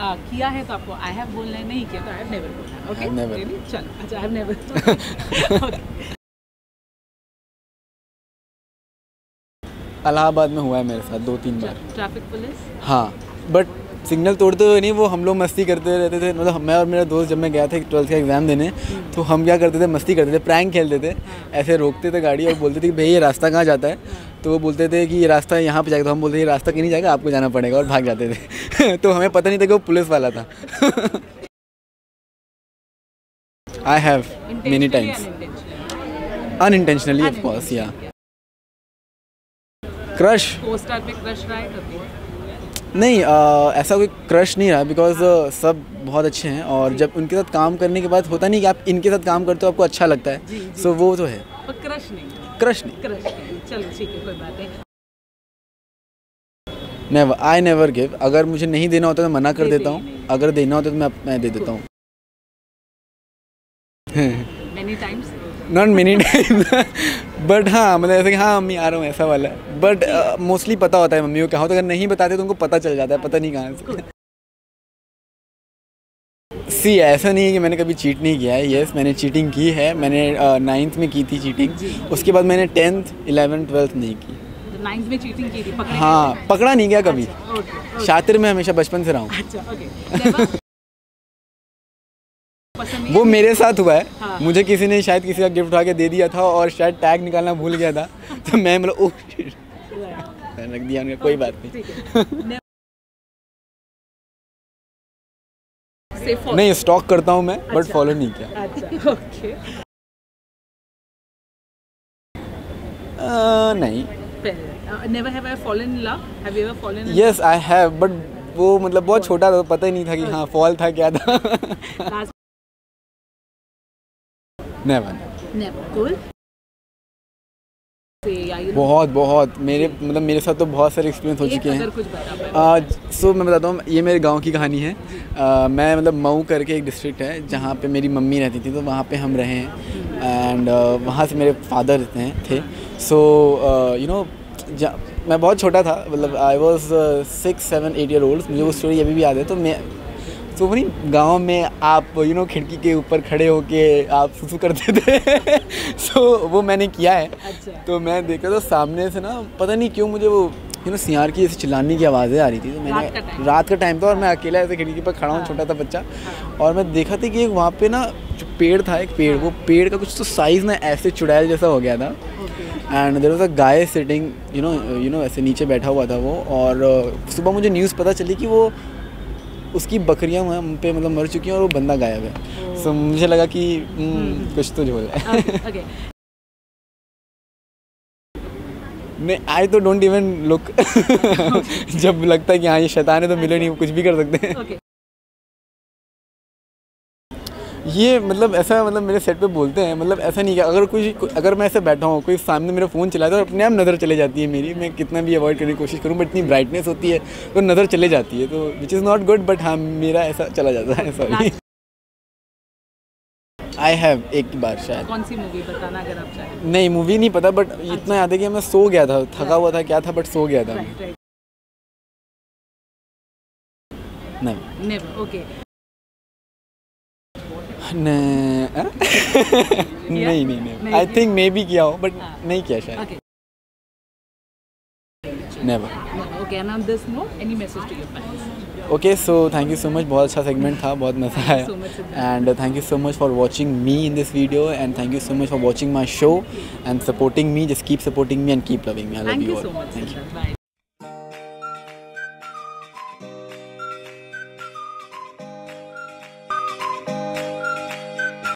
किया है तो आपको आई हैव बोलना है, नहीं किया तो आई हैव नेवर बोलना है। Okay never. चलो, अच्छा आई हैव नेवर। इलाहाबाद में हुआ है मेरे साथ 2-3 बार। Traffic police? हाँ, बट सिग्नल तोड़ते हुए नहीं, वो हम लोग मस्ती करते रहते थे। मतलब मैं और मेरा दोस्त जब मैं गया था 12th का एग्ज़ाम देने, तो हम क्या करते थे, मस्ती करते थे, प्रैंक खेलते थे। ऐसे रोकते थे गाड़ी और बोलते थे कि भाई ये रास्ता कहाँ जाता है, तो वो बोलते थे कि ये रास्ता यहाँ पे जाएगा, तो हम बोलते थे ये रास्ता कहीं नहीं जाएगा, आपको जाना पड़ेगा, और भाग जाते थे। तो हमें पता नहीं था कि वो पुलिस वाला था। I have many times, unintentionally of course, या क्रश। पोस्टर पे क्रश रहा है कभी? नहीं, ऐसा कोई क्रश नहीं रहा, बिकॉज सब बहुत अच्छे हैं, और जब उनके साथ काम करने के बाद होता नहीं कि आप इनके साथ काम करते हो आपको अच्छा लगता है, सो वो तो है। पर क्रश नहीं? क्रश नहीं। क्रश नहीं, चलो ठीक है, कोई बात नहीं। Never, I never give. अगर मुझे नहीं देना होता तो मैं मना कर देता हूँ, अगर देना होता तो मैं दे देता हूँ। Many times? Not many times, but हाँ, मतलब ऐसे कि हाँ मम्मी आ रहा हूँ, ऐसा वाला। बट मोस्टली पता होता है मम्मी को कहाँ हो, तो अगर नहीं बताते तो उनको पता चल जाता है, पता नहीं कहाँ से। सी, ऐसा नहीं है कि मैंने कभी चीट नहीं किया है। येस, मैंने चीटिंग की है। मैंने 9th में की थी चीटिंग, उसके बाद मैंने 10th, 11th, 12th नहीं की। 9th में चीटिंग की थी? हाँ, पकड़ा नहीं गया कभी। शातिर में हमेशा बचपन से रहा हूँ। अच्छा, ओके। वो मेरे साथ हुआ है। हाँ। मुझे किसी ने शायद किसी का गिफ्ट उठा के दे दिया था और शायद टैग निकालना भूल गया था, तो मैं मतलब ओह शिट, रख दिया उन्हें, कोई बात नहीं। नहीं, स्टॉक करता हूँ मैं, बट फॉलो नहीं किया। अच्छा, ओके। नहीं। Never have I fallen in love? Have you ever fallen in love? Yes, I have, but वो मतलब बहुत छोटा था, पता ही नहीं था कि हाँ फॉल था क्या था। Never. Never. Cool. बहुत मेरे मतलब मेरे साथ तो बहुत सारे एक्सपीरियंस हो चुके हैं। सो मैं बताता हूँ, ये मेरे गांव की कहानी है। मैं मतलब मऊ करके एक डिस्ट्रिक्ट है जहाँ पे मेरी मम्मी रहती थी, तो वहाँ पे हम रहे हैं, एंड वहाँ से मेरे फादर थे। सो यू नो, मैं बहुत छोटा था, मतलब आई वॉज 6, 7, 8 ईयर ओल्ड। मुझे वो स्टोरी अभी भी याद है। तो मैं तो वही गांव में आप यू नो खिड़की के ऊपर खड़े होके आप सुसु करते थे। सो वो मैंने किया है। अच्छा। तो मैं देखा तो सामने से ना, पता नहीं क्यों मुझे वो यू नो सियार की ऐसे चिल्लाने की आवाज़ें आ रही थी। तो मैंने रात का टाइम था और मैं अकेला ऐसे खिड़की पर खड़ा हूँ, छोटा था बच्चा, और मैं देखा था कि वहाँ पे ना जो पेड़ था, एक पेड़, वो पेड़ का कुछ तो साइज़ ना ऐसे चुड़ैल जैसा हो गया था। And there was a guy sitting you know ऐसे नीचे बैठा हुआ था वो। और सुबह मुझे न्यूज़ पता चली कि वो उसकी बकरियां वहाँ पे मतलब मर चुकी हैं और वो बंदा गायब है। सो मुझे लगा कि कुछ तो झोल है। नहीं, आई तो डोंट इवन लुक। जब लगता है कि हाँ ये शैतान है तो मिले नहीं, कुछ भी कर सकते हैं। ये मतलब ऐसा, मतलब मेरे सेट पे बोलते हैं, मतलब ऐसा नहीं कि अगर मैं ऐसे बैठा हूँ, कोई सामने मेरा फ़ोन चलाता है तो अपने आप नज़र चले जाती है मेरी। मैं कितना भी अवॉइड करने की कोशिश करूँ, बट इतनी ब्राइटनेस होती है तो नज़र चले जाती है, तो which is not good, but हाँ मेरा ऐसा चला जाता है। सॉरी। आई हैव एक बार शायद। कौन सी मूवी बताना अगर आप चाहें? नहीं, मूवी नहीं पता, बट इतना याद है कि मैं सो गया था, थका हुआ था क्या था, बट सो गया था। नहीं, ओके। नहीं, आई थिंक मे बी किया हो, बट नहीं किया शायद। Never. Okay, and on this note any message to your fans? Okay, so thank you so much, बहुत अच्छा सेगमेंट था, बहुत मज़ा आया, and thank you so much for watching me in this video, and thank you so much for watching my show and supporting me. Just keep supporting me and keep loving me. I love you all. Thank you.